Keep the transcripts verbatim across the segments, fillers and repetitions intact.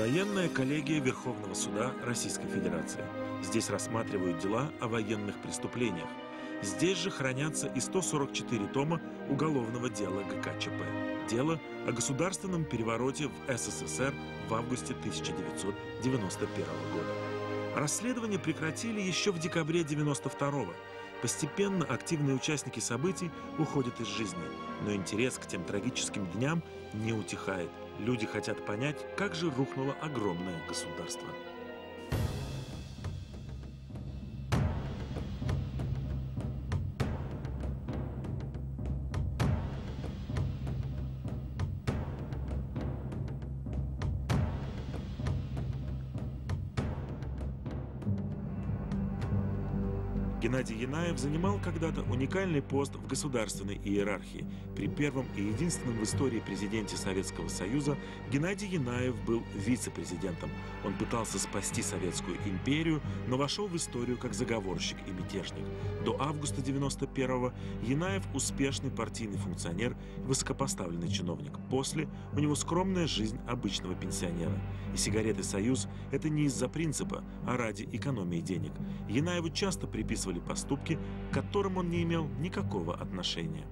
Военная коллегия Верховного суда Российской Федерации. Здесь рассматривают дела о военных преступлениях. Здесь же хранятся и сто сорок четыре тома уголовного дела ГКЧП. Дело о государственном перевороте в СССР в августе тысяча девятьсот девяносто первого года. Расследование прекратили еще в декабре девяносто второго. Постепенно активные участники событий уходят из жизни, но интерес к тем трагическим дням не утихает. Люди хотят понять, как же рухнуло огромное государство. Геннадий Янаев занимал когда-то уникальный пост в государственной иерархии. При первом и единственном в истории президенте Советского Союза Геннадий Янаев был вице-президентом. Он пытался спасти Советскую империю, но вошел в историю как заговорщик и мятежник. До августа девяносто первого Янаев успешный партийный функционер, высокопоставленный чиновник. После у него скромная жизнь обычного пенсионера. И сигареты «Союз» — это не из-за принципа, а ради экономии денег. Янаеву часто приписывали поступки, к которым он не имел никакого отношения.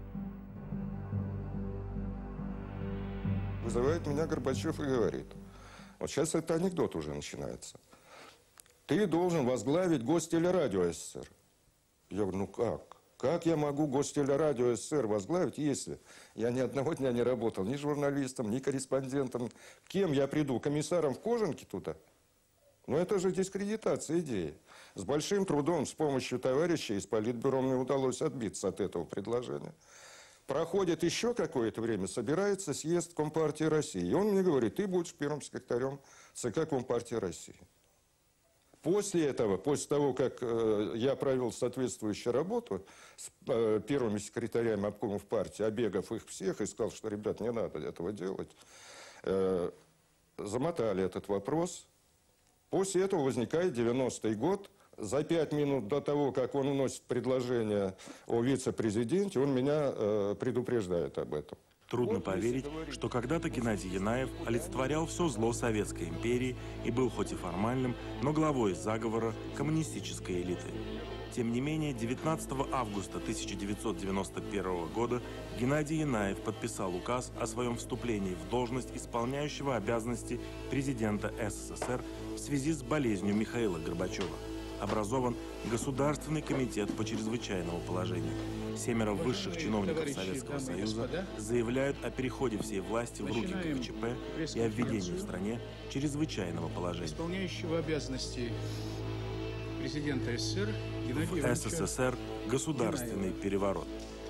Вызывает меня Горбачев и говорит: вот сейчас это анекдот уже начинается. Ты должен возглавить Гостелерадио СССР. Я говорю: ну как? Как я могу Гостелерадио СССР возглавить, если я ни одного дня не работал ни журналистом, ни корреспондентом? Кем я приду? Комиссаром в кожанке туда? Ну это же дискредитация идеи. С большим трудом, с помощью товарищей из Политбюро мне удалось отбиться от этого предложения. Проходит еще какое-то время, собирается съезд Компартии России. И он мне говорит: ты будешь первым секретарем ЦК Компартии России. После этого, после того, как э, я провел соответствующую работу с э, первыми секретарями обкомов партии, обегав их всех и сказал, что, ребят, не надо этого делать, э, замотали этот вопрос. После этого возникает девяностый год. За пять минут до того, как он вносит предложение о вице-президенте, он меня э, предупреждает об этом. Трудно поверить, что когда-то Геннадий Янаев олицетворял все зло Советской империи и был хоть и формальным, но главой заговора коммунистической элиты. Тем не менее, девятнадцатого августа тысяча девятьсот девяносто первого года Геннадий Янаев подписал указ о своем вступлении в должность исполняющего обязанности президента СССР в связи с болезнью Михаила Горбачева. Образован Государственный комитет по чрезвычайному положению. Семеро высших чиновников Советского Союза заявляют о переходе всей власти в руки ГКЧП и о введении в стране чрезвычайного положения. Исполняющего обязанности президента СССР В СССР государственный переворот.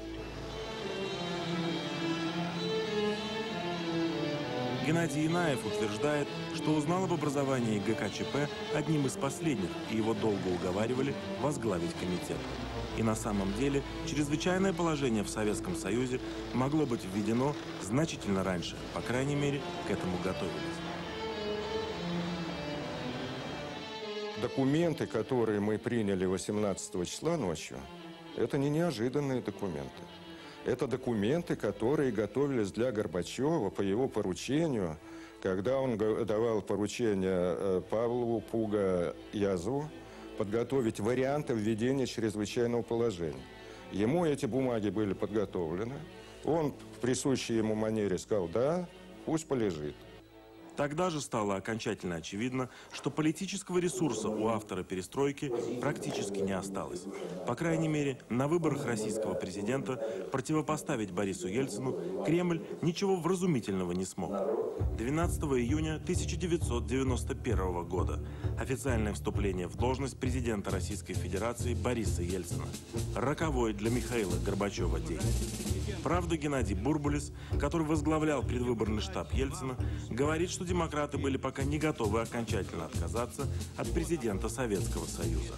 Геннадий Янаев утверждает, что узнал об образовании ГКЧП одним из последних, и его долго уговаривали возглавить комитет. И на самом деле чрезвычайное положение в Советском Союзе могло быть введено значительно раньше, по крайней мере, к этому готовились. Документы, которые мы приняли восемнадцатого числа ночью, это не неожиданные документы. Это документы, которые готовились для Горбачева по его поручению, когда он давал поручение Павлову, Пуга, Язову подготовить варианты введения чрезвычайного положения. Ему эти бумаги были подготовлены. Он в присущей ему манере сказал: да, пусть полежит. Тогда же стало окончательно очевидно, что политического ресурса у автора перестройки практически не осталось. По крайней мере, на выборах российского президента противопоставить Борису Ельцину Кремль ничего вразумительного не смог. двенадцатого июня тысяча девятьсот девяносто первого года. Официальное вступление в должность президента Российской Федерации Бориса Ельцина. Роковой для Михаила Горбачева день. Правда, Геннадий Бурбулис, который возглавлял предвыборный штаб Ельцина, говорит, что демократы были пока не готовы окончательно отказаться от президента Советского Союза.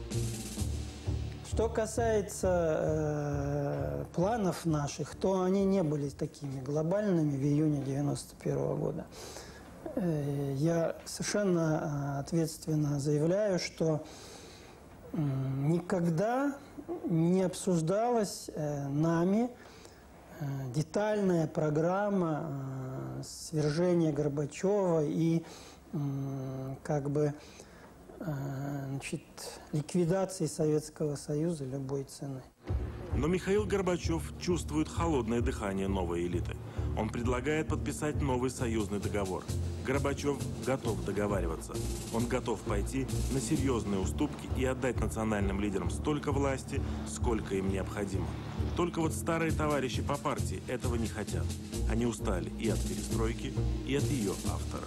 Что касается э, планов наших, то они не были такими глобальными в июне девяносто первого года. Э, я совершенно ответственно заявляю, что э, никогда не обсуждалась э, нами э, детальная программа э, свержения Горбачева и как бы значит, ликвидации Советского Союза любой ценой. Но Михаил Горбачев чувствует холодное дыхание новой элиты. Он предлагает подписать новый союзный договор. Горбачев готов договариваться. Он готов пойти на серьезные уступки и отдать национальным лидерам столько власти, сколько им необходимо. Только вот старые товарищи по партии этого не хотят. Они устали и от перестройки, и от ее автора.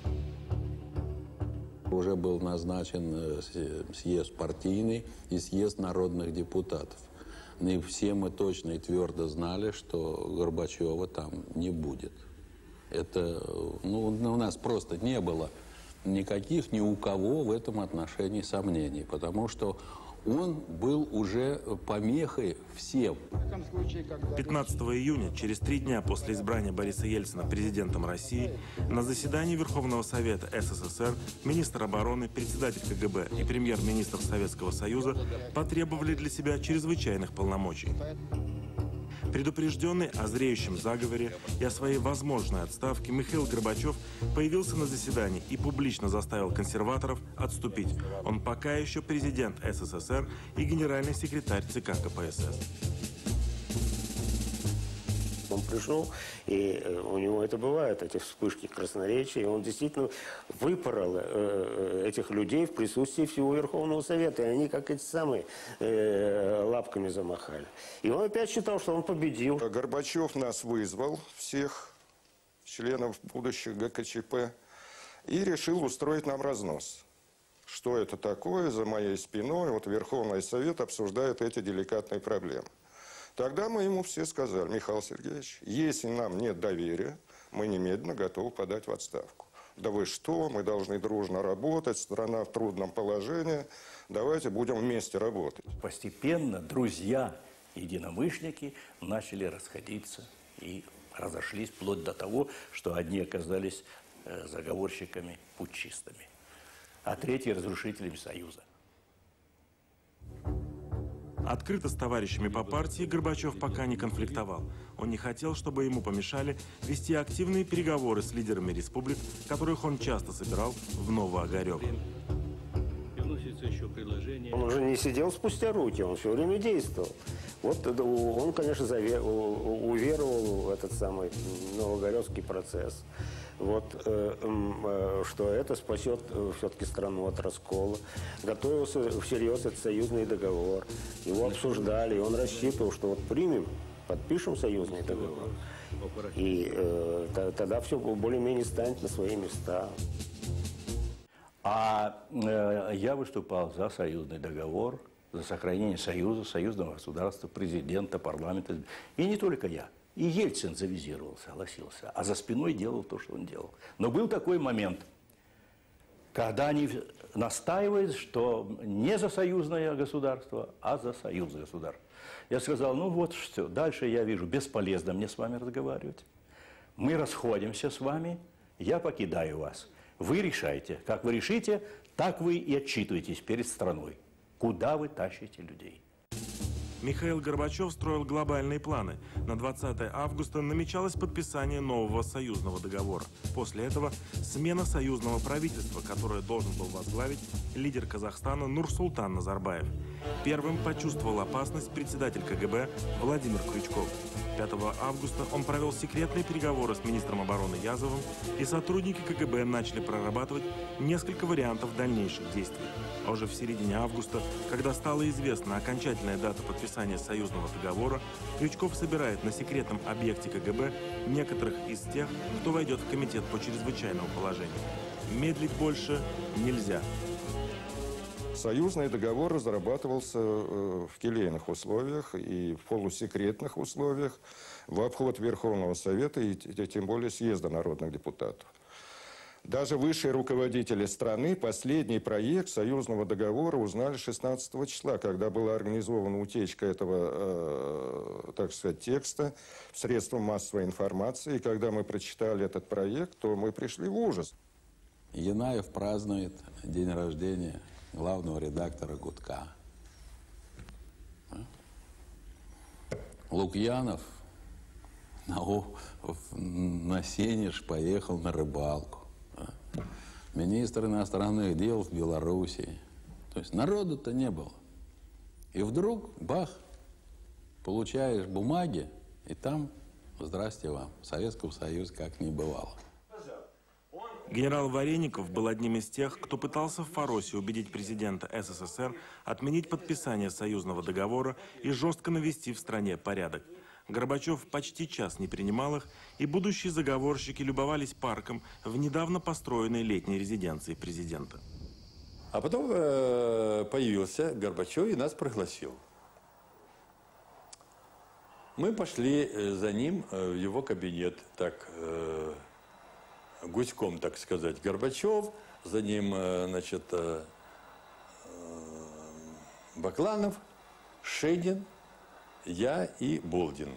Уже был назначен съезд партийный и съезд народных депутатов. И все мы точно и твердо знали, что Горбачева там не будет. Это, ну, у нас просто не было никаких, ни у кого в этом отношении сомнений, потому что он был уже помехой всем. пятнадцатого июня, через три дня после избрания Бориса Ельцина президентом России, на заседании Верховного Совета СССР министр обороны, председатель КГБ и премьер-министр Советского Союза потребовали для себя чрезвычайных полномочий. Предупрежденный о зреющем заговоре и о своей возможной отставке, Михаил Горбачев появился на заседании и публично заставил консерваторов отступить. Он пока еще президент СССР и генеральный секретарь ЦК КПСС. Он пришел, и у него это бывает, эти вспышки красноречия, и он действительно выпорол э, этих людей в присутствии всего Верховного Совета, и они как эти самые э, лапками замахали. И он опять считал, что он победил. Горбачев нас вызвал, всех членов будущих ГКЧП, и решил устроить нам разнос. Что это такое за моей спиной? Вот Верховный Совет обсуждает эти деликатные проблемы. Тогда мы ему все сказали: Михаил Сергеевич, если нам нет доверия, мы немедленно готовы подать в отставку. Да вы что, мы должны дружно работать, страна в трудном положении, давайте будем вместе работать. Постепенно друзья, единомышленники начали расходиться и разошлись вплоть до того, что одни оказались заговорщиками, путчистами, а третьи разрушителями Союза. Открыто с товарищами по партии Горбачев пока не конфликтовал. Он не хотел, чтобы ему помешали вести активные переговоры с лидерами республик, которых он часто собирал в Новоогарёво. Он уже не сидел спустя руки, он все время действовал. Вот он, конечно, уверовал в этот самый новоогарёвский процесс. Вот, э, э, что это спасет э, все-таки страну от раскола. Готовился всерьез этот союзный договор. Его обсуждали, и он рассчитывал, что вот примем, подпишем союзный договор. И э, тогда все более-менее станет на свои места. А э, я выступал за союзный договор, за сохранение союза, союзного государства, президента, парламента. И не только я. И Ельцин завизировал, согласился, а за спиной делал то, что он делал. Но был такой момент, когда они настаивают, что не за союзное государство, а за союз государств. Я сказал: ну вот что, дальше я вижу, бесполезно мне с вами разговаривать. Мы расходимся с вами, я покидаю вас. Вы решайте. Как вы решите, так вы и отчитываетесь перед страной. Куда вы тащите людей? Михаил Горбачев строил глобальные планы. На двадцатое августа намечалось подписание нового союзного договора. После этого смена союзного правительства, которое должен был возглавить лидер Казахстана Нурсултан Назарбаев. Первым почувствовал опасность председатель КГБ Владимир Крючков. пятого августа он провел секретные переговоры с министром обороны Язовым, и сотрудники КГБ начали прорабатывать несколько вариантов дальнейших действий. А уже в середине августа, когда стала известна окончательная дата подписания союзного договора, Крючков собирает на секретном объекте КГБ некоторых из тех, кто войдет в комитет по чрезвычайному положению. Медлить больше нельзя. Союзный договор разрабатывался в келейных условиях и в полусекретных условиях в обход Верховного Совета и тем более съезда народных депутатов. Даже высшие руководители страны последний проект союзного договора узнали шестнадцатого числа, когда была организована утечка этого, э, так сказать, текста в средства массовой информации. И когда мы прочитали этот проект, то мы пришли в ужас. Янаев празднует день рождения главного редактора «Гудка». Лукьянов на, на Сенеж поехал на рыбалку. министр иностранных дел в Белоруссии. То есть народу-то не было. И вдруг, бах, получаешь бумаги, и там, здрасте вам, Советского Союза как не бывало. Генерал Вареников был одним из тех, кто пытался в Фаросе убедить президента СССР отменить подписание союзного договора и жестко навести в стране порядок. Горбачев почти час не принимал их, и будущие заговорщики любовались парком в недавно построенной летней резиденции президента. А потом э, появился Горбачев и нас пригласил. Мы пошли за ним в его кабинет, так, э, гуськом, так сказать. Горбачев, за ним, э, значит, э, Бакланов, Шейдин, я и Болдин.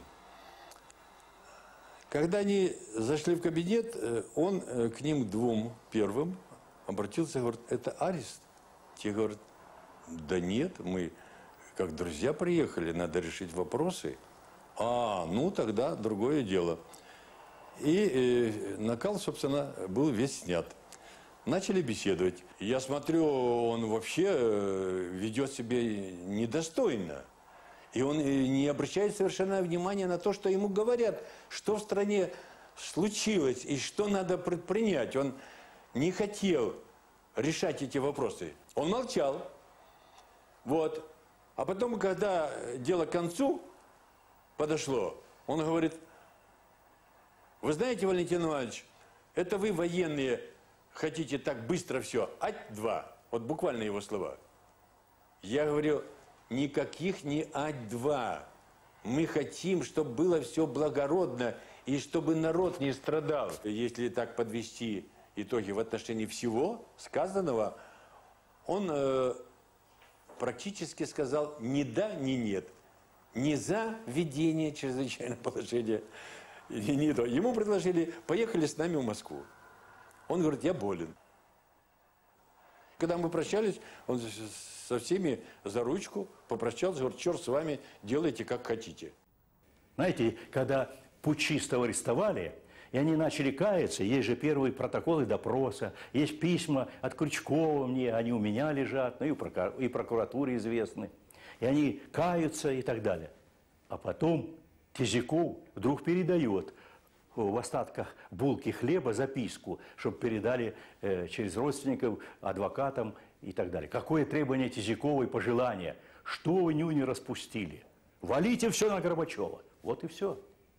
Когда они зашли в кабинет, он к ним двум первым обратился и говорит: это арест? Те говорят: да нет, мы как друзья приехали, надо решить вопросы. А, ну тогда другое дело. И э, накал, собственно, был весь снят. Начали беседовать. Я смотрю, он вообще э, ведет себя недостойно. И он не обращает совершенно внимания на то, что ему говорят, что в стране случилось и что надо предпринять. Он не хотел решать эти вопросы. Он молчал. Вот. А потом, когда дело к концу подошло, он говорит: вы знаете, Валентин Иванович, это вы, военные, хотите так быстро все. Ать-два. Вот буквально его слова. Я говорю: никаких не ать-два. Мы хотим, чтобы было все благородно и чтобы народ не страдал. Если так подвести итоги в отношении всего сказанного, он э, практически сказал ни да, ни нет. Ни за введение чрезвычайного положения, ни то. Ему предложили: поехали с нами в Москву. Он говорит: я болен. Когда мы прощались, он со всеми за ручку попрощался, говорит: черт с вами, делайте как хотите. Знаете, когда путчистов арестовали, и они начали каяться, есть же первые протоколы допроса, есть письма от Крючкова мне, они у меня лежат, ну и прокуратуре известны. И они каются и так далее. А потом Тизяков вдруг передает в остатках булки хлеба записку, чтобы передали э, через родственников, адвокатам и так далее. Какое требование Тизякова и пожелание? Что вы нюни распустили? Валите все на Горбачева. Вот и все.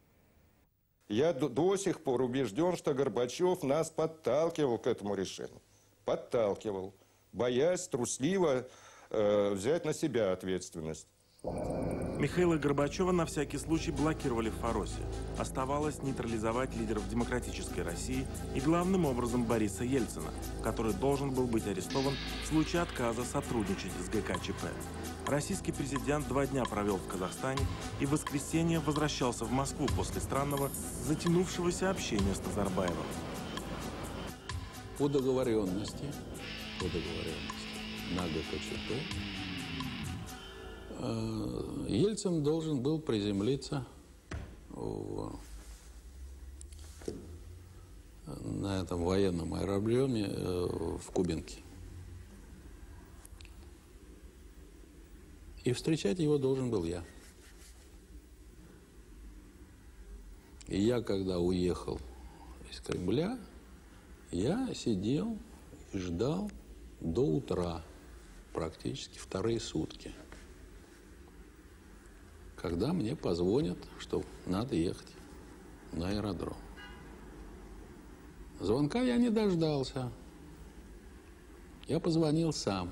Я до, до сих пор убежден, что Горбачев нас подталкивал к этому решению. Подталкивал, боясь трусливо э, взять на себя ответственность. Михаила Горбачева на всякий случай блокировали в Фаросе. Оставалось нейтрализовать лидеров демократической России и главным образом Бориса Ельцина, который должен был быть арестован в случае отказа сотрудничать с ГКЧП. Российский президент два дня провел в Казахстане и в воскресенье возвращался в Москву после странного, затянувшегося общения с Назарбаевым. По договоренности, по договоренности на ГКЧП Ельцин должен был приземлиться в, на этом военном аэродроме в Кубинке. И встречать его должен был я. И я, когда уехал из Кремля, я сидел и ждал до утра, практически вторые сутки, когда мне позвонят, что надо ехать на аэродром. Звонка я не дождался. Я позвонил сам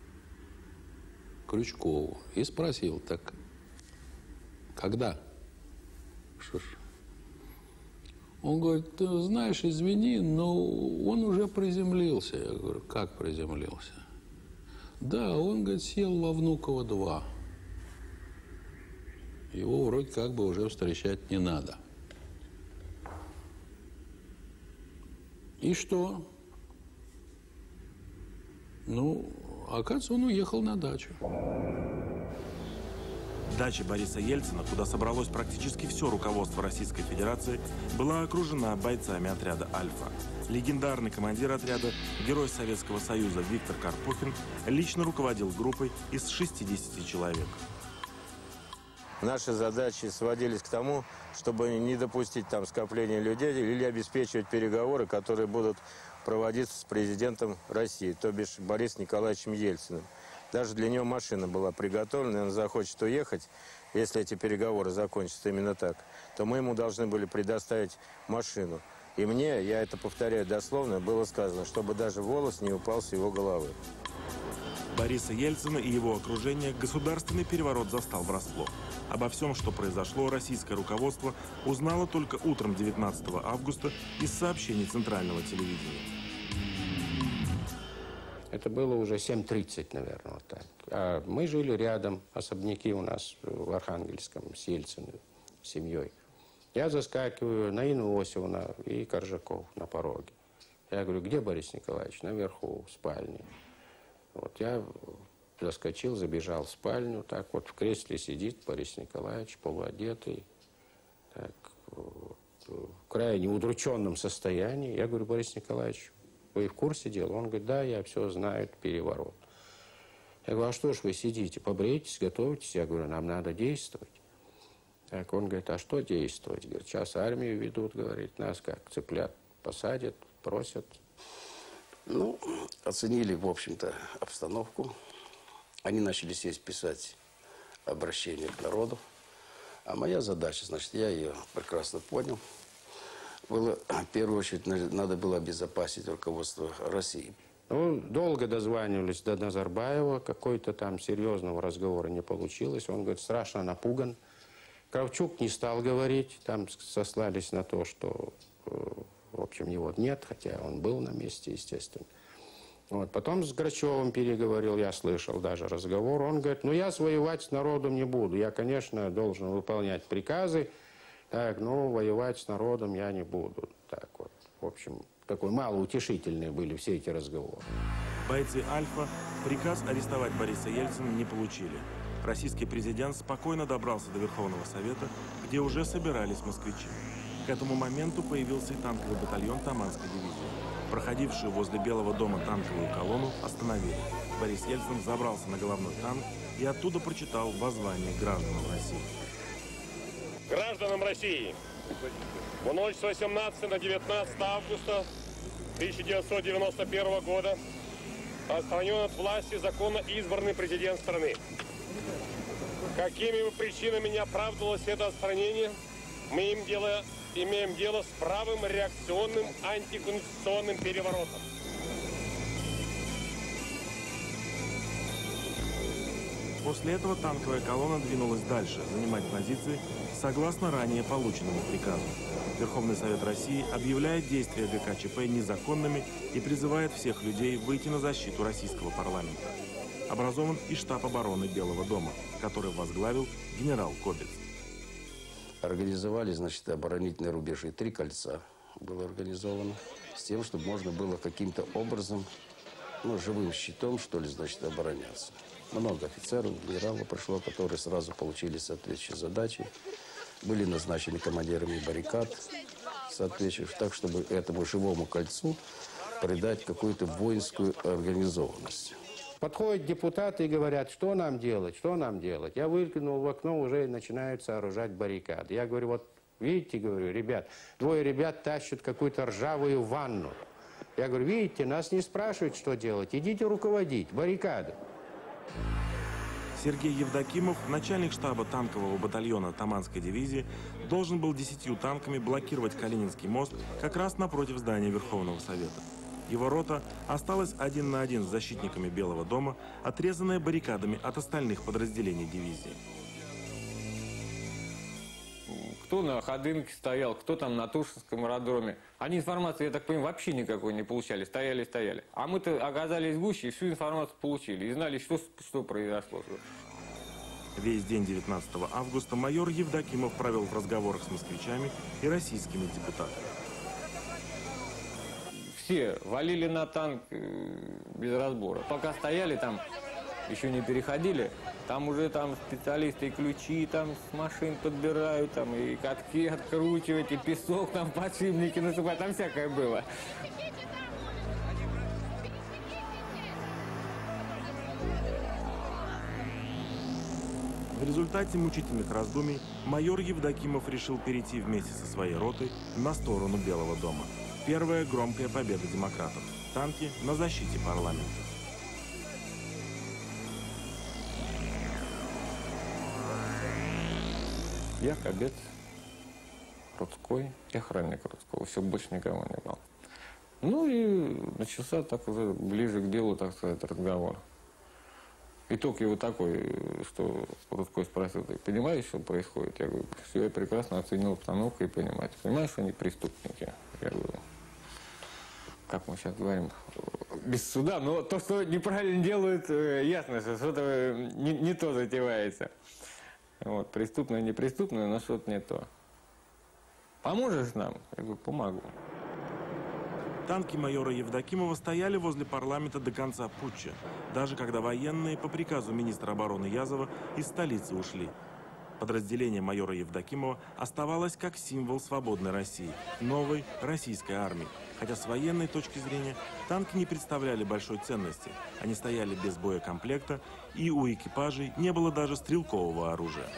Крючкову и спросил: так когда? Что ж? Он говорит: ты знаешь, извини, но он уже приземлился. Я говорю: как приземлился? Да, он, говорит, сел во Внуково два. Его вроде как бы уже встречать не надо. И что? Ну, оказывается, он уехал на дачу. Дача Бориса Ельцина, куда собралось практически все руководство Российской Федерации, была окружена бойцами отряда «Альфа». Легендарный командир отряда, герой Советского Союза Виктор Карпухин лично руководил группой из шестидесяти человек. Наши задачи сводились к тому, чтобы не допустить там скопления людей или обеспечивать переговоры, которые будут проводиться с президентом России, то бишь Борисом Николаевичем Ельциным. Даже для него машина была приготовлена, он захочет уехать, если эти переговоры закончатся именно так, то мы ему должны были предоставить машину. И мне, я это повторяю дословно, было сказано, чтобы даже волос не упал с его головы. Бориса Ельцина и его окружение государственный переворот застал врасплох. Обо всем, что произошло, российское руководство узнало только утром девятнадцатого августа из сообщений Центрального телевидения. Это было уже семь тридцать, наверное, вот так. А мы жили рядом, особняки у нас в Архангельском с Ельциным, с семьей. Я заскакиваю на Инну Осиповну и Коржаков на пороге. Я говорю, где Борис Николаевич? Наверху, в спальне. Вот я заскочил, забежал в спальню, так вот в кресле сидит Борис Николаевич, полуодетый, так, в крайне удрученном состоянии. Я говорю, Борис Николаевич, вы в курсе дела? Он говорит, да, я все знаю, переворот. Я говорю, а что ж вы сидите, побрейтесь, готовитесь? Я говорю, нам надо действовать. Так он говорит, а что действовать? Говорит, сейчас армию ведут, говорит, нас как цыплят посадят, просят. Ну, оценили, в общем-то, обстановку. Они начали сесть писать обращение к народу. А моя задача, значит, я ее прекрасно понял. Было, в первую очередь, надо было обезопасить руководство России. Ну, долго дозванивались до Назарбаева, какой-то там серьезного разговора не получилось. Он говорит, страшно напуган. Кравчук не стал говорить, там сослались на то, что, в общем, его нет, хотя он был на месте, естественно. Вот. Потом с Грачевым переговорил, я слышал даже разговор. Он говорит, ну я воевать с народом не буду. Я, конечно, должен выполнять приказы, так, но воевать с народом я не буду. Так вот, в общем, такой малоутешительные были все эти разговоры. Бойцы «Альфа» приказ арестовать Бориса Ельцина не получили. Российский президент спокойно добрался до Верховного Совета, где уже собирались москвичи. К этому моменту появился и танковый батальон Таманской дивизии. Проходившую возле Белого дома танковую колонну остановили. Борис Ельцин забрался на головной танк и оттуда прочитал воззвание гражданам России. Гражданам России, в ночь с восемнадцатого на девятнадцатое августа тысяча девятьсот девяносто первого года отстранен от власти законно избранный президент страны. Какими бы причинами не оправдывалось это отстранение, мы им дело, имеем дело с правым реакционным антиконституционным переворотом. После этого танковая колонна двинулась дальше, занимать позиции согласно ранее полученному приказу. Верховный Совет России объявляет действия ГКЧП незаконными и призывает всех людей выйти на защиту российского парламента. Образован и штаб обороны Белого дома, который возглавил генерал Кобец. Организовали, значит, оборонительные рубежи. Три кольца было организовано с тем, чтобы можно было каким-то образом, ну, живым щитом, что ли, значит, обороняться. Много офицеров, генералов пришло, которые сразу получили соответствующие задачи. Были назначены командирами баррикад соответствующих, так, чтобы этому живому кольцу придать какую-то воинскую организованность. Подходят депутаты и говорят, что нам делать, что нам делать. Я выглянул в окно, уже начинают сооружать баррикады. Я говорю, вот видите, говорю, ребят, двое ребят тащат какую-то ржавую ванну. Я говорю, видите, нас не спрашивают, что делать, идите руководить, баррикады. Сергей Евдокимов, начальник штаба танкового батальона Таманской дивизии, должен был десятью танками блокировать Калининский мост как раз напротив здания Верховного Совета. Его рота осталась один на один с защитниками Белого дома, отрезанная баррикадами от остальных подразделений дивизии. Кто на Ходынке стоял, кто там на Тушинском аэродроме. Они информации, я так понимаю, вообще никакой не получали, стояли-стояли. А мы-то оказались в гуще и всю информацию получили, и знали, что, что произошло. Весь день девятнадцатого августа майор Евдокимов провел в разговорах с москвичами и российскими депутатами. Все валили на танк без разбора. Пока стояли там, еще не переходили, там уже там специалисты и ключи там с машин подбирают, там и катки откручивать, и песок там, подшипники насыпать, там всякое было. В результате мучительных раздумий майор Евдокимов решил перейти вместе со своей ротой на сторону Белого дома. Первая громкая победа демократов. Танки на защите парламента. Я кадет Рудской и охранник Рудского. Все, больше никого не было. Ну и начался так уже ближе к делу, так сказать, разговор. Итог его такой, что Рудской спросил: ты понимаешь, что происходит? Я говорю: все, я прекрасно оценил обстановку и понимаю. Ты понимаешь, что они преступники? Я говорю: как мы сейчас говорим, без суда, но то, что неправильно делают, ясно, что что-то не, не то затевается. Вот, преступное, непреступное, но что-то не то. Поможешь нам? Я говорю: помогу. Танки майора Евдокимова стояли возле парламента до конца путча, даже когда военные по приказу министра обороны Язова из столицы ушли. Подразделение майора Евдокимова оставалось как символ свободной России, новой российской армии. Хотя с военной точки зрения танки не представляли большой ценности. Они стояли без боекомплекта, и у экипажей не было даже стрелкового оружия.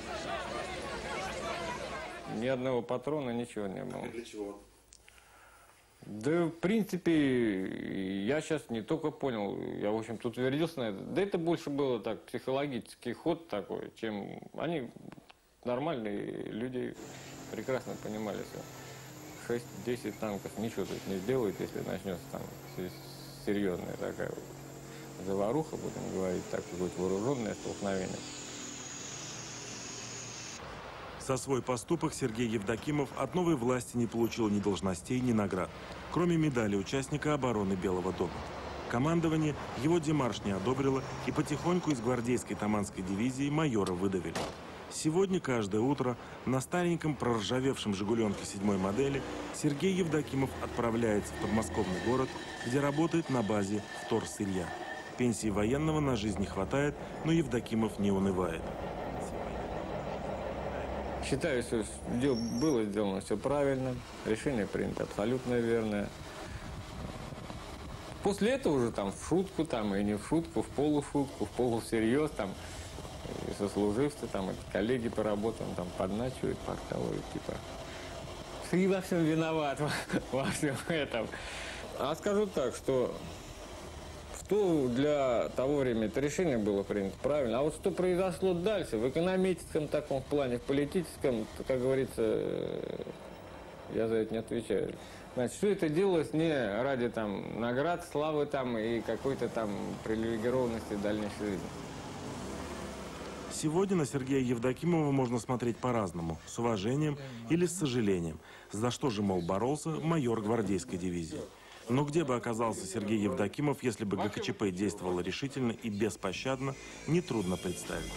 Ни одного патрона, ничего не было. Для чего? Да, в принципе, я сейчас не только понял, я, в общем, тут утвердился на это. Да это больше было так, психологический ход такой, чем они, нормальные люди, прекрасно понимали все. шесть-десять танков ничего тут не сделает, если начнется там серьезная такая заваруха, будем говорить, так, какое-то вооруженное столкновение. За свой поступок Сергей Евдокимов от новой власти не получил ни должностей, ни наград, кроме медали участника обороны Белого дома. Командование его демарш не одобрило, и потихоньку из гвардейской Таманской дивизии майора выдавили. Сегодня каждое утро на стареньком проржавевшем «Жигуленке» седьмой модели Сергей Евдокимов отправляется в подмосковный город, где работает на базе вторсырья. Пенсии военного на жизнь не хватает, но Евдокимов не унывает. Считаю, что было сделано все правильно, решение принято абсолютно верное. После этого уже там в шутку, там и не в шутку, в полушутку, в полусерьез, там и сослуживцы, там и коллеги по работам там подначивают, подкалывают, типа: ты во всем виноват, во всем этом. А скажу так, что то для того времени это решение было принято правильно. А вот что произошло дальше, в экономическом таком плане, в политическом, как говорится, я за это не отвечаю. Значит, все это делалось не ради там наград, славы там и какой-то там привилегированности дальнейшей жизни. Сегодня на Сергея Евдокимова можно смотреть по-разному, с уважением или с сожалением. За что же, мол, боролся майор гвардейской дивизии. Но где бы оказался Сергей Евдокимов, если бы ГКЧП действовало решительно и беспощадно, нетрудно представить.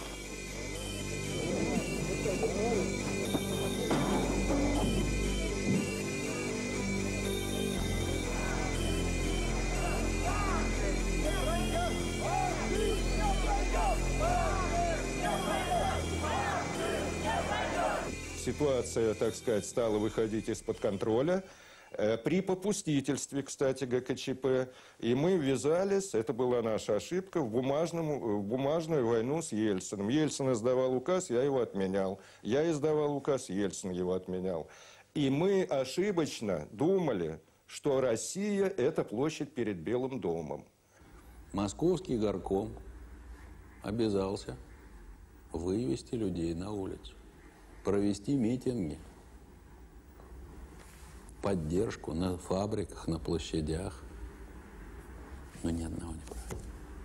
Ситуация, так сказать, стала выходить из-под контроля. При попустительстве, кстати, ГКЧП, и мы ввязались, это была наша ошибка, в, бумажном, в бумажную войну с Ельциным. Ельцин издавал указ, я его отменял. Я издавал указ, Ельцин его отменял. И мы ошибочно думали, что Россия – это площадь перед Белым домом. Московский горком обязался вывести людей на улицу, провести митинги. Поддержку на фабриках, на площадях. Но ни одного не провели.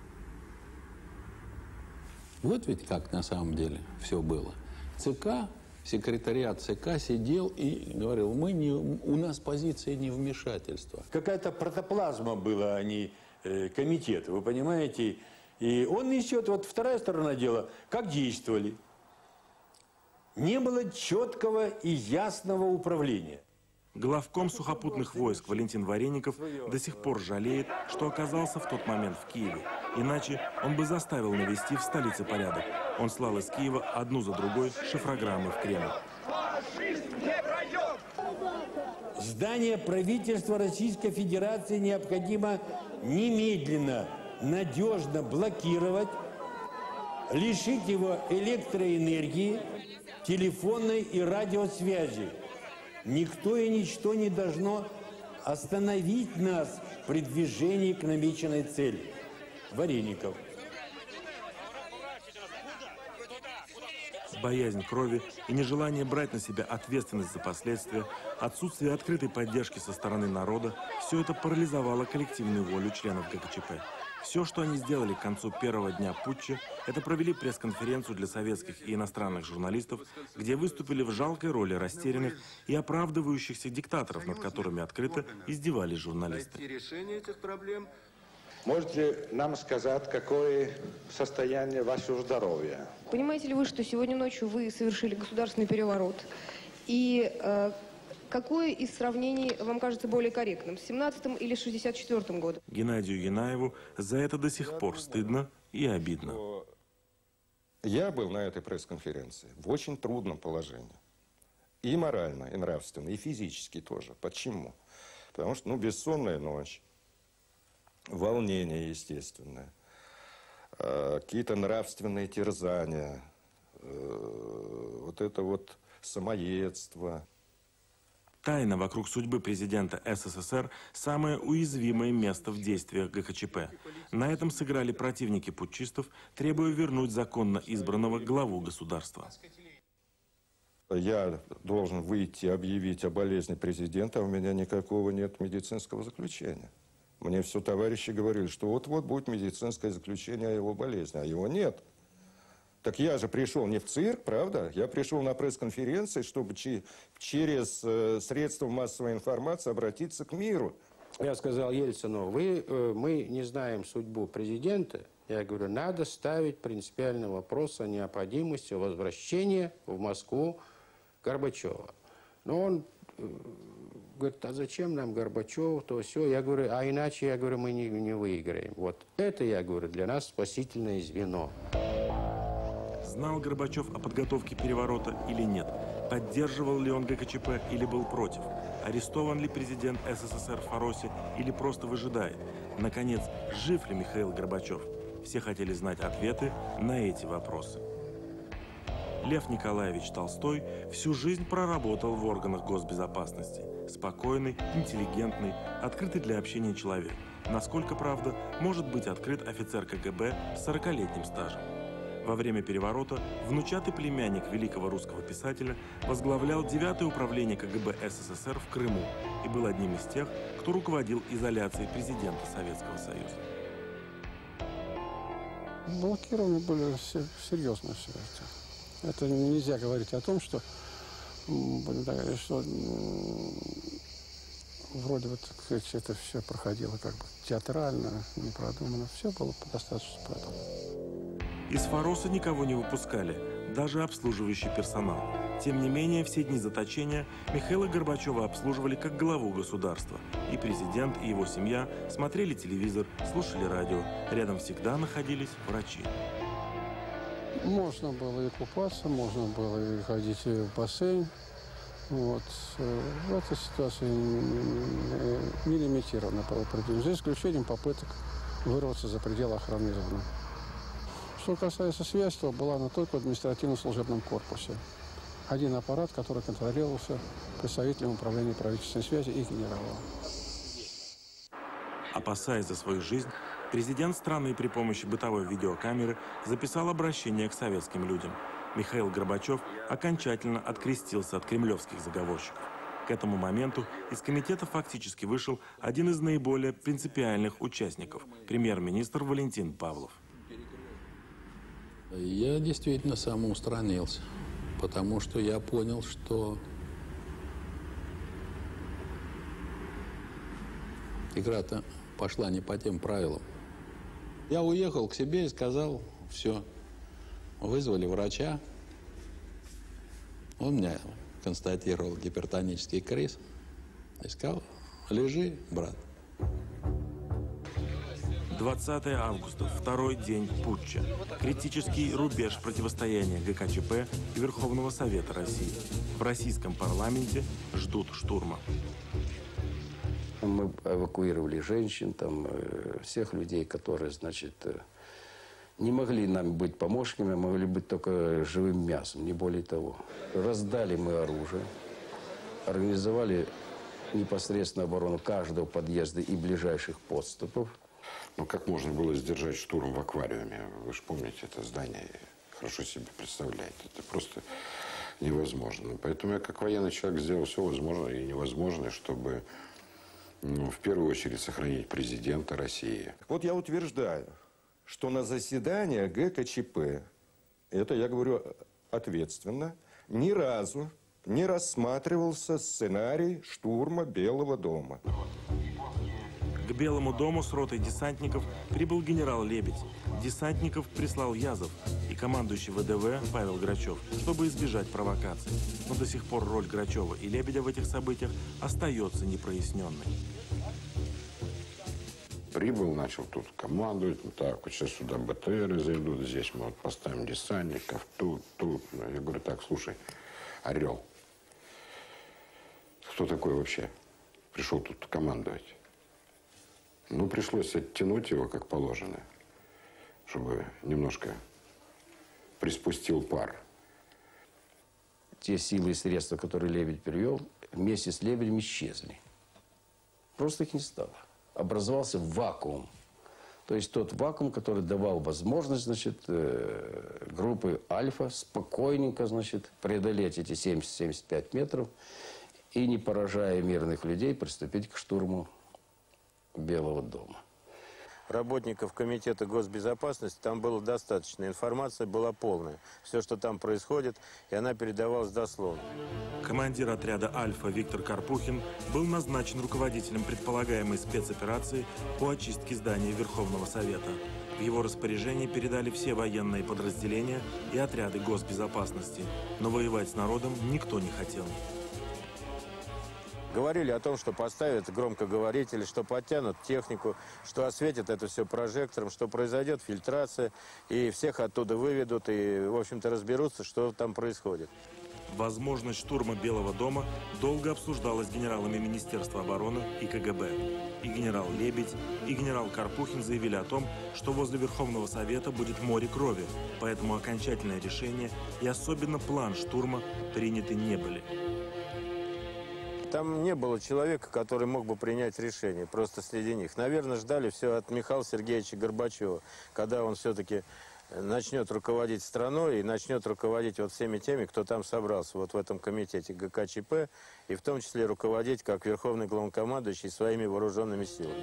Вот ведь как на самом деле все было. ЦК, секретариат ЦК сидел и говорил: мы не, у нас позиция невмешательства. Какая-то протоплазма была, а не э, комитет, вы понимаете? И он несет, вот вторая сторона дела, как действовали. Не было четкого и ясного управления. Главком сухопутных войск Валентин Вареников до сих пор жалеет, что оказался в тот момент в Киеве. Иначе он бы заставил навести в столице порядок. Он слал из Киева одну за другой шифрограммы в Кремль. Здание правительства Российской Федерации необходимо немедленно, надежно блокировать, лишить его электроэнергии, телефонной и радиосвязи. Никто и ничто не должно остановить нас при движении к намеченной цели. Вареников. Боязнь крови и нежелание брать на себя ответственность за последствия, отсутствие открытой поддержки со стороны народа – все это парализовало коллективную волю членов ГКЧП. Все, что они сделали к концу первого дня путча, это провели пресс-конференцию для советских и иностранных журналистов, где выступили в жалкой роли растерянных и оправдывающихся диктаторов, над которыми открыто издевались журналисты. Решение этих проблем. Можете нам сказать, какое состояние вашего здоровья? Понимаете ли вы, что сегодня ночью вы совершили государственный переворот? И э, какое из сравнений вам кажется более корректным, с семнадцатым или шестьдесят четвёртым годом? Геннадию Янаеву за это до сих пор стыдно и обидно. Я был на этой пресс-конференции в очень трудном положении. И морально, и нравственно, и физически тоже. Почему? Потому что, ну, бессонная ночь. Волнение, естественное, какие-то нравственные терзания, вот это вот самоедство. Тайна вокруг судьбы президента СССР – самое уязвимое место в действиях ГКЧП. На этом сыграли противники путчистов, требуя вернуть законно избранного главу государства. Я должен выйти и объявить о болезни президента, а у меня никакого нет медицинского заключения. Мне все товарищи говорили, что вот-вот будет медицинское заключение о его болезни, а его нет. Так я же пришел не в цирк, правда? Я пришел на пресс-конференции, чтобы чи через э, средства массовой информации обратиться к миру. Я сказал Ельцину, вы, э, мы не знаем судьбу президента. Я говорю, надо ставить принципиальный вопрос о необходимости возвращения в Москву Горбачева. Но он... Э, Говорит, а зачем нам Горбачев, то все. Я говорю, а иначе, я говорю, мы не, не выиграем. Вот это, я говорю, для нас спасительное звено. Знал Горбачев о подготовке переворота или нет? Поддерживал ли он ГКЧП или был против? Арестован ли президент СССР в Фаросе или просто выжидает? Наконец, жив ли Михаил Горбачев? Все хотели знать ответы на эти вопросы. Лев Николаевич Толстой всю жизнь проработал в органах госбезопасности. Спокойный, интеллигентный, открытый для общения человек. Насколько, правда, может быть открыт офицер КГБ с сорокалетним стажем. Во время переворота внучатый племянник великого русского писателя возглавлял девятое управление КГБ СССР в Крыму и был одним из тех, кто руководил изоляцией президента Советского Союза. Блокированы были все, серьезно все это. Это нельзя говорить о том, что, будем так говорить, что вроде вот это все проходило как бы театрально, не продумано. Все было достаточно продумано. Из Фароса никого не выпускали, даже обслуживающий персонал. Тем не менее, все дни заточения Михаила Горбачева обслуживали как главу государства. И президент, и его семья смотрели телевизор, слушали радио. Рядом всегда находились врачи. Можно было и купаться, можно было и ходить в бассейн. Вот. В этой ситуации не лимитировано правопределение, за исключением попыток вырваться за пределы охранной зоны. Что касается связи, то была она только в административно-служебном корпусе. Один аппарат, который контролировался представителем управления правительственной связи и генералом. Опасаясь за свою жизнь, президент страны при помощи бытовой видеокамеры записал обращение к советским людям. Михаил Горбачев окончательно открестился от кремлевских заговорщиков. К этому моменту из комитета фактически вышел один из наиболее принципиальных участников – премьер-министр Валентин Павлов. Я действительно самоустранился, потому что я понял, что игра-то пошла не по тем правилам. Я уехал к себе и сказал, все, вызвали врача. Он меня констатировал гипертонический криз. И сказал: лежи, брат. двадцатое августа, второй день путча. Критический рубеж противостояния ГКЧП и Верховного Совета России. В российском парламенте ждут штурма. Мы эвакуировали женщин, там, э, всех людей, которые, значит, э, не могли нам быть помощниками, могли быть только живым мясом, не более того. Раздали мы оружие, организовали непосредственно оборону каждого подъезда и ближайших подступов. Ну, как можно было сдержать штурм в аквариуме? Вы же помните это здание, хорошо себе представляете. Это просто невозможно. Поэтому я, как военный человек, сделал все возможное и невозможное, чтобы, ну, в первую очередь, сохранить президента России. Вот я утверждаю, что на заседании ГКЧП, это я говорю ответственно, ни разу не рассматривался сценарий штурма Белого дома. К Белому дому с ротой десантников прибыл генерал Лебедь. Десантников прислал Язов и командующий ВДВ Павел Грачев, чтобы избежать провокаций. Но до сих пор роль Грачева и Лебедя в этих событиях остается непроясненной. Прибыл, начал тут командовать, ну так, вот сейчас сюда БТРы зайдут, здесь мы вот поставим десантников, тут, тут. Я говорю: так, слушай, Орел, кто такой вообще? Пришел тут командовать. Ну, пришлось оттянуть его, как положено, чтобы немножко приспустил пар. Те силы и средства, которые Лебедь привел, вместе с Лебедем исчезли. Просто их не стало. Образовался вакуум. То есть тот вакуум, который давал возможность, значит, группы «Альфа» спокойненько, значит, преодолеть эти семьдесят-семьдесят пять метров и, не поражая мирных людей, приступить к штурму Белого дома. Работников Комитета госбезопасности там было достаточно. Информация была полная. Все, что там происходит, и она передавалась дословно. Командир отряда «Альфа» Виктор Карпухин был назначен руководителем предполагаемой спецоперации по очистке здания Верховного Совета. В его распоряжение передали все военные подразделения и отряды госбезопасности. Но воевать с народом никто не хотел. Говорили о том, что поставят громкоговорители, что подтянут технику, что осветят это все прожектором, что произойдет фильтрация, и всех оттуда выведут, и, в общем-то, разберутся, что там происходит. Возможность штурма Белого дома долго обсуждалась генералами Министерства обороны и КГБ. И генерал Лебедь, и генерал Карпухин заявили о том, что возле Верховного Совета будет море крови, поэтому окончательное решение и особенно план штурма приняты не были. Там не было человека, который мог бы принять решение, просто среди них. Наверное, ждали все от Михаила Сергеевича Горбачева, когда он все-таки начнет руководить страной и начнет руководить вот всеми теми, кто там собрался, вот в этом комитете ГКЧП, и в том числе руководить как верховный главнокомандующий своими вооруженными силами.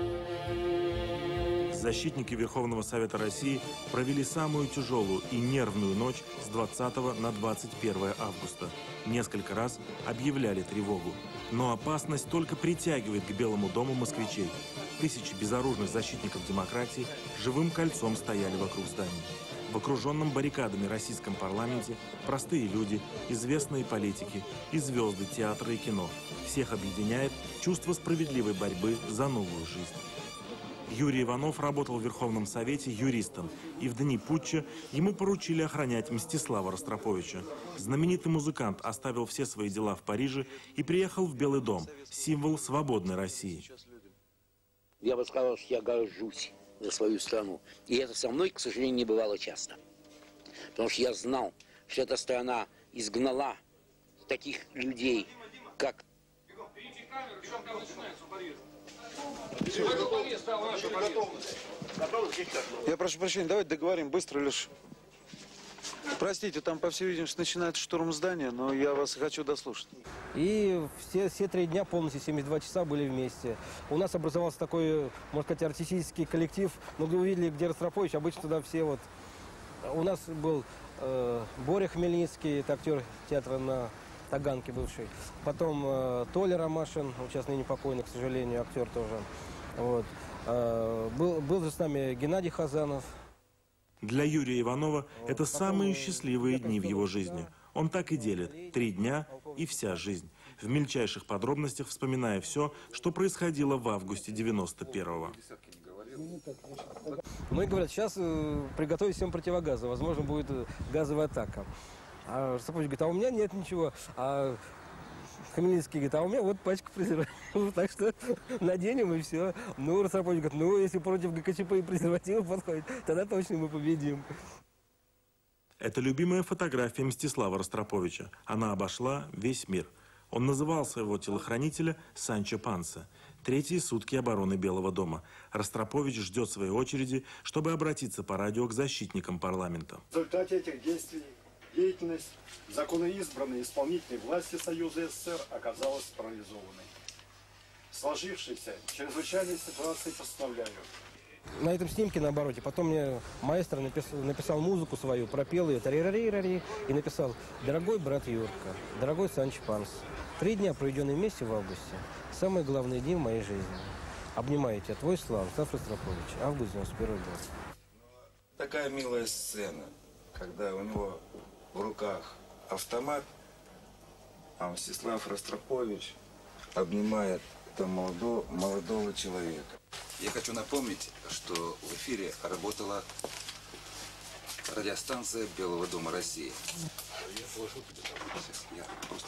Защитники Верховного Совета России провели самую тяжелую и нервную ночь с двадцатого на двадцать первое августа. Несколько раз объявляли тревогу. Но опасность только притягивает к Белому дому москвичей. Тысячи безоружных защитников демократии живым кольцом стояли вокруг зданий. В окруженном баррикадами российском парламенте простые люди, известные политики и звезды театра и кино. Всех объединяет чувство справедливой борьбы за новую жизнь. Юрий Иванов работал в Верховном Совете юристом, и в дни путча ему поручили охранять Мстислава Ростроповича. Знаменитый музыкант оставил все свои дела в Париже и приехал в Белый дом, символ свободной России. Я бы сказал, что я горжусь за свою страну. И это со мной, к сожалению, не бывало часто. Потому что я знал, что эта страна изгнала таких людей, как... Я прошу прощения, давайте договорим быстро лишь. Простите, там, по всей видимости, начинается штурм здания, но я вас хочу дослушать. И все, все три дня полностью, семьдесят два часа были вместе. У нас образовался такой, можно сказать, артистический коллектив. Мы увидели, где Ростропович, обычно туда все вот... У нас был э, Боря Хмельницкий, это актер театра на Таганке бывший. Потом э, Толя Ромашин, сейчас ныне покойный, к сожалению, актер тоже. Вот. Э, был, был же с нами Геннадий Хазанов. Для Юрия Иванова это самые счастливые дни в его жизни. Он так и делит. Три дня и вся жизнь. в мельчайших подробностях вспоминая все, что происходило в августе девяносто первого. Ну и говорят, сейчас э, приготовить всем противогазы, возможно, будет э, газовая атака. А Ростропович говорит, а у меня нет ничего. А Хмельницкий говорит, а у меня вот пачка презервативов, так что наденем и все. Ну, Ростропович говорит, ну, если против ГКЧП и презервативов подходит, тогда точно мы победим. Это любимая фотография Мстислава Ростроповича. Она обошла весь мир. Он называл своего телохранителя Санчо Панса. Третьи сутки обороны Белого дома. Ростропович ждет своей очереди, чтобы обратиться по радио к защитникам парламента. В результате этих действий деятельность законоизбранной исполнительной власти Союза СССР оказалась парализованной. Сложившейся чрезвычайной ситуации постановляю. На этом снимке на обороте потом мне маэстро написал, написал музыку свою, пропел ее тари-рари-рари, и написал: «Дорогой брат Юрка, дорогой Санчо Панс, три дня, проведенные вместе в августе, самые главные дни в моей жизни. Обнимаю тебя, твой Слав Ростропович, август девяносто первого года». Такая милая сцена, когда у него в руках автомат, а Мстислав Ростропович обнимает этого молодого, молодого человека. Я хочу напомнить, что в эфире работала радиостанция Белого дома России. Я просто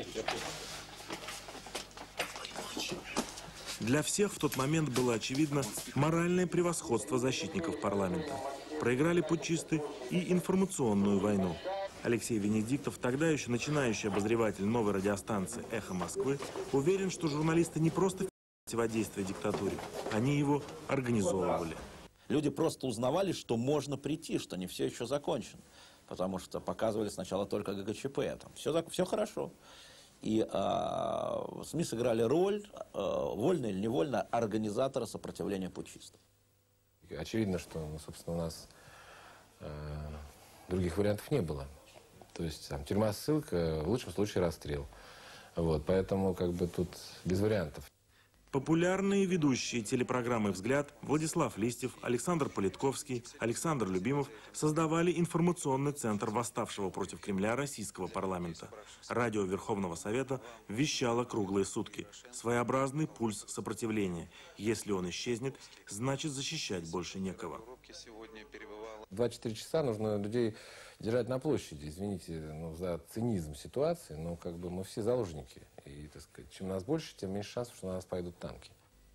Для всех в тот момент было очевидно моральное превосходство защитников парламента. Проиграли путчисты и информационную войну. Алексей Венедиктов, тогда еще начинающий обозреватель новой радиостанции «Эхо Москвы», уверен, что журналисты не просто противодействие диктатуре, они его организовывали. Люди просто узнавали, что можно прийти, что не все еще закончено. Потому что показывали сначала только ГКЧП. Там все, все хорошо. И э, СМИ сыграли роль, э, вольно или невольно, организатора сопротивления путчистов. Очевидно, что, ну, собственно, у нас э, других вариантов не было. То есть там, тюрьма, ссылка, в лучшем случае расстрел. Вот, поэтому как бы тут без вариантов. Популярные ведущие телепрограммы «Взгляд» Владислав Листьев, Александр Политковский, Александр Любимов создавали информационный центр восставшего против Кремля российского парламента. Радио Верховного Совета вещало круглые сутки. Своеобразный пульс сопротивления. Если он исчезнет, значит защищать больше некого. двадцать четыре часа нужно людей держать на площади, извините, ну, за цинизм ситуации, но как бы мы все заложники. И, так сказать, чем нас больше, тем меньше шансов, что на нас пойдут танки.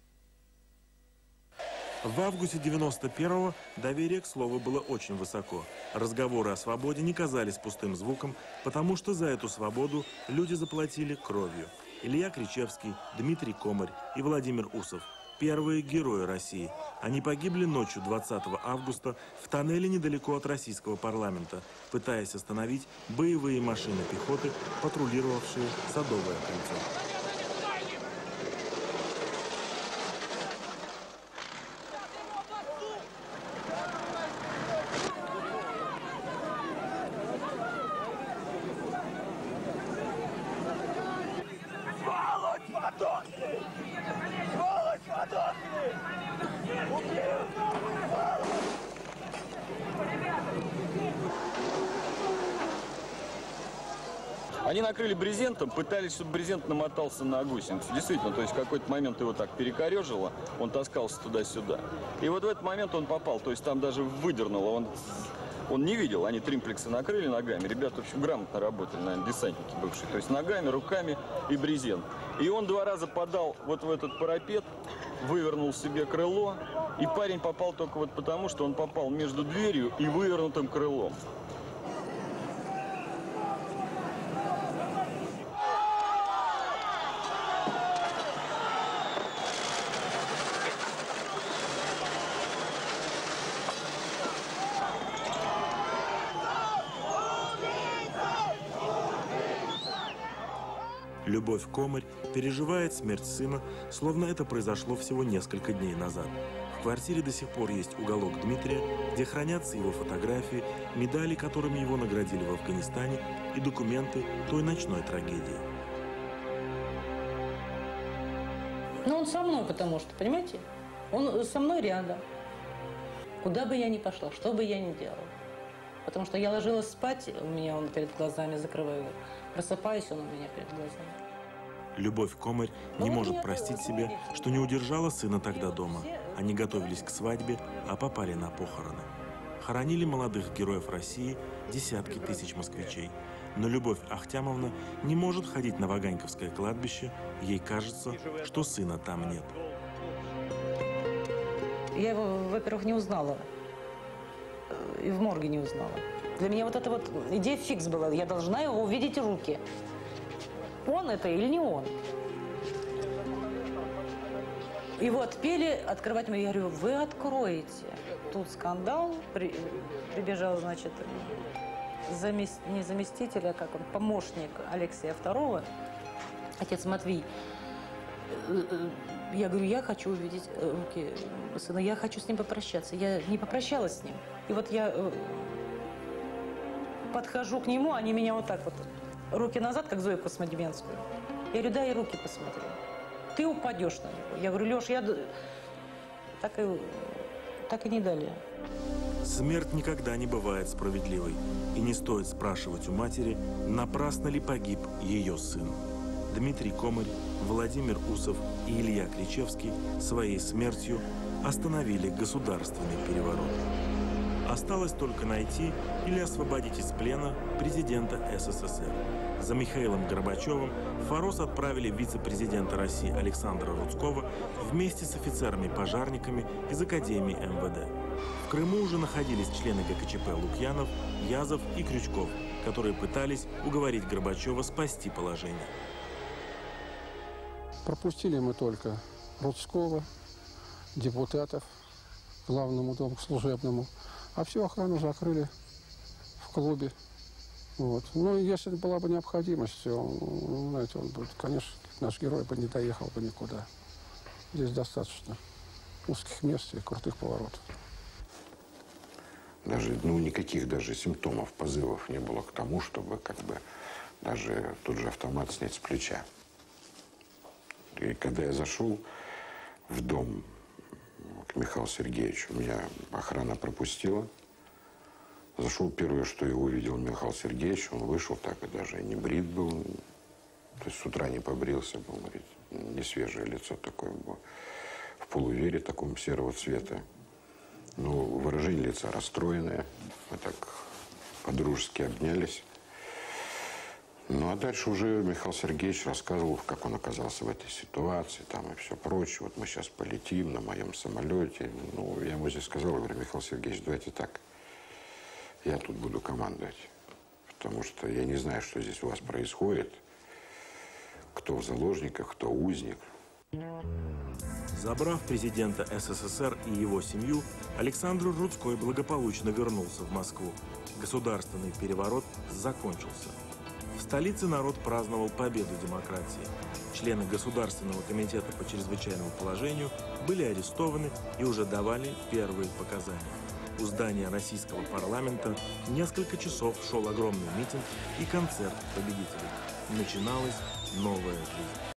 В августе девяносто первого доверие к слову было очень высоко. Разговоры о свободе не казались пустым звуком, потому что за эту свободу люди заплатили кровью. Илья Кричевский, Дмитрий Комарь и Владимир Усов. Первые герои России. Они погибли ночью двадцатого августа в тоннеле недалеко от российского парламента, пытаясь остановить боевые машины пехоты, патрулировавшие Садовое кольцо. Они накрыли брезентом, пытались, чтобы брезент намотался на гусеницу. Действительно, то есть в какой-то момент его так перекорежило, он таскался туда-сюда. И вот в этот момент он попал, то есть там даже выдернуло, он, он не видел, они тримплексы накрыли ногами. Ребята, в общем, грамотно работали, наверное, десантники бывшие. То есть ногами, руками и брезент. И он два раза подал вот в этот парапет, вывернул себе крыло, и парень попал только вот потому, что он попал между дверью и вывернутым крылом. Любовь Комарь переживает смерть сына, словно это произошло всего несколько дней назад. В квартире до сих пор есть уголок Дмитрия, где хранятся его фотографии, медали, которыми его наградили в Афганистане, и документы той ночной трагедии. Ну, он со мной, потому что, понимаете, он со мной рядом. Куда бы я ни пошла, что бы я ни делала. Потому что я ложилась спать, у меня он перед глазами, закрываю, просыпаюсь, он у меня перед глазами. Любовь Комарь не может простить себе, что не удержала сына тогда дома. Они готовились к свадьбе, а попали на похороны. Хоронили молодых героев России десятки тысяч москвичей. Но Любовь Ахтямовна не может ходить на Ваганьковское кладбище. Ей кажется, что сына там нет. Я его, во-первых, не узнала. И в морге не узнала. Для меня вот эта вот идея фикс была. Я должна его увидеть руки. Он это или не он? Его отпели, открывать мы. Я говорю, вы откроете. Тут скандал. При, прибежал, значит, замест, не заместитель, а как он, помощник Алексея второго, отец Матвей. Я говорю, я хочу увидеть руки сына, я хочу с ним попрощаться. Я не попрощалась с ним. И вот я подхожу к нему, они меня вот так вот, руки назад, как Зою Космодемьянскую. Я говорю, дай руки посмотри. Ты упадешь на него. Я говорю, Леш, я так и, так и не дали. Смерть никогда не бывает справедливой. И не стоит спрашивать у матери, напрасно ли погиб ее сын. Дмитрий Комарь, Владимир Усов и Илья Кричевский своей смертью остановили государственный переворот. Осталось только найти или освободить из плена президента СССР. За Михаилом Горбачевым в Форос отправили вице-президента России Александра Рудского вместе с офицерами-пожарниками из Академии эм вэ дэ. В Крыму уже находились члены гэ ка че пэ Лукьянов, Язов и Крючков, которые пытались уговорить Горбачева спасти положение. Пропустили мы только Рудского, депутатов к главному дому, к служебному, а всю охрану закрыли в клубе. Вот. Ну, если была бы необходимость, он, знаете, он бы, конечно, наш герой бы не доехал бы никуда. Здесь достаточно узких мест и крутых поворотов. Даже, ну, никаких даже симптомов, позывов не было к тому, чтобы как бы даже тот же автомат снять с плеча. И когда я зашел в дом к Михаилу Сергеевичу, меня охрана пропустила. Зашел, первое, что я увидел, Михаил Сергеевич, он вышел так и даже не брит был. То есть с утра не побрился был, говорит, не свежее лицо такое было. В полувере таком серого цвета. Ну, выражение лица расстроенное. Мы так по-дружески обнялись. Ну, а дальше уже Михаил Сергеевич рассказывал, как он оказался в этой ситуации, там и все прочее. Вот мы сейчас полетим на моем самолете. Ну, я ему здесь сказал, я говорю, Михаил Сергеевич, давайте так. Я тут буду командовать. Потому что я не знаю, что здесь у вас происходит. Кто в заложниках, кто узник. Забрав президента эс эс эс эр и его семью, Александр Рудской благополучно вернулся в Москву. Государственный переворот закончился. В столице народ праздновал победу демократии. Члены Государственного комитета по чрезвычайному положению были арестованы и уже давали первые показания. У здания российского парламента несколько часов шел огромный митинг и концерт победителей. Начиналась новая жизнь.